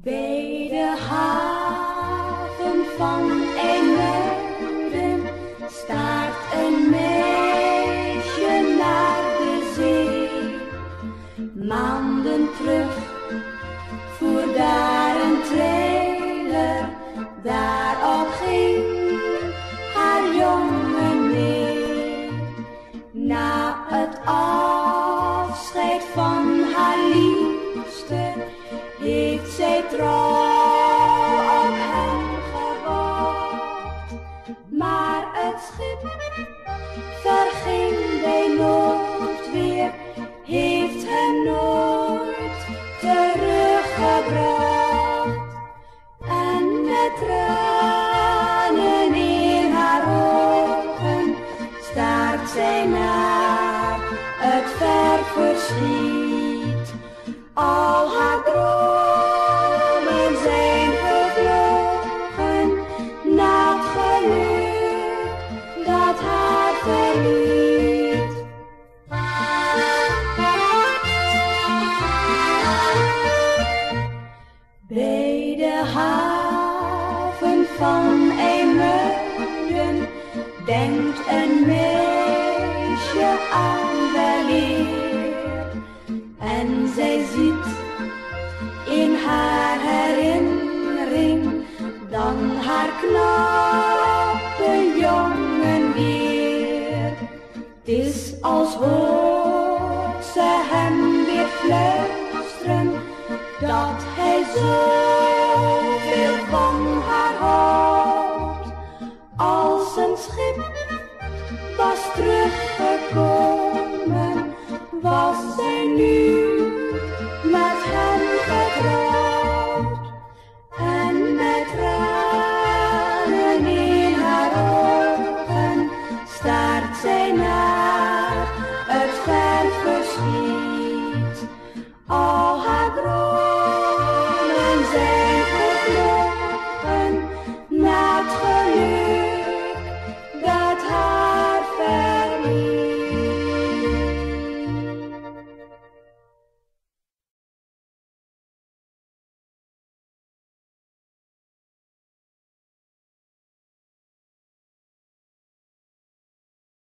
Bij de haven van IJmuiden staart een meisje naar de zee. Maanden terug voer daar een trailer, daarop ging haar jongen mee. Na het afscheid van haar liefste heeft zij trouw op hem gewacht. Maar het schip verging bij noodweer, heeft hem nooit teruggebracht. En met tranen in haar ogen staart zij naar het ver verschiet. Al haar dromen zijn gevlogen na het geluk dat haar verliet. Bij de haven van IJmuiden denkt een meisje aan weleer. En zij ziet in haar herinnering dan haar knappe jongen weer. 'T is als hoort ze hem weer fluisteren dat hij zo